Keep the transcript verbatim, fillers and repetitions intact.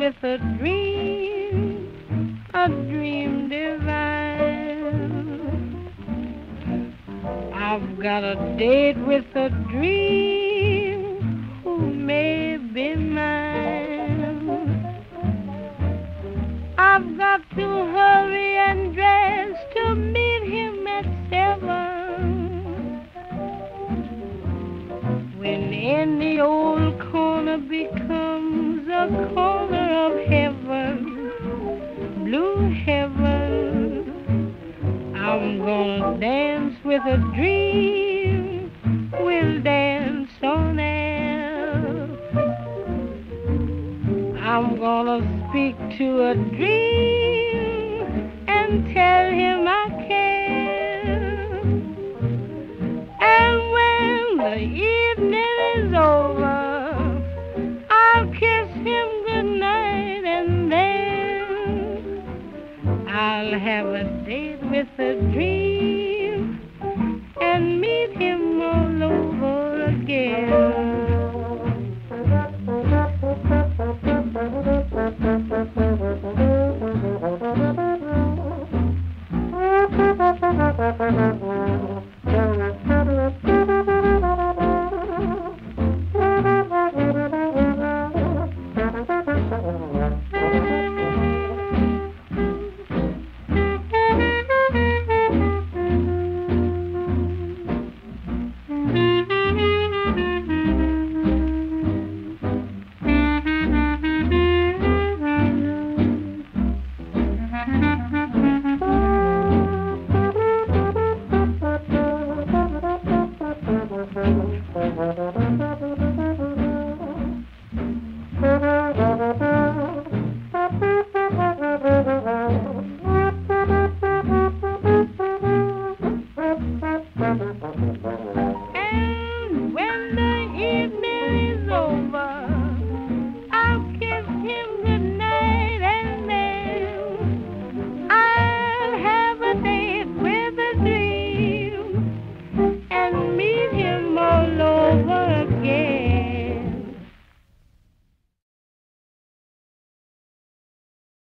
with a dream, a dream divine. I've got a date with a dream who may be mine. I've got to hurry and dress to meet him at seven. When any old corner becomes a corner of heaven, blue heaven, I'm gonna dance with a dream, we'll dance on air. I'm gonna speak to a dream and tell him I care. And when the evening is over, I'll kiss him goodnight, and then I'll have a date with a dream and meet him all over again. Thank you.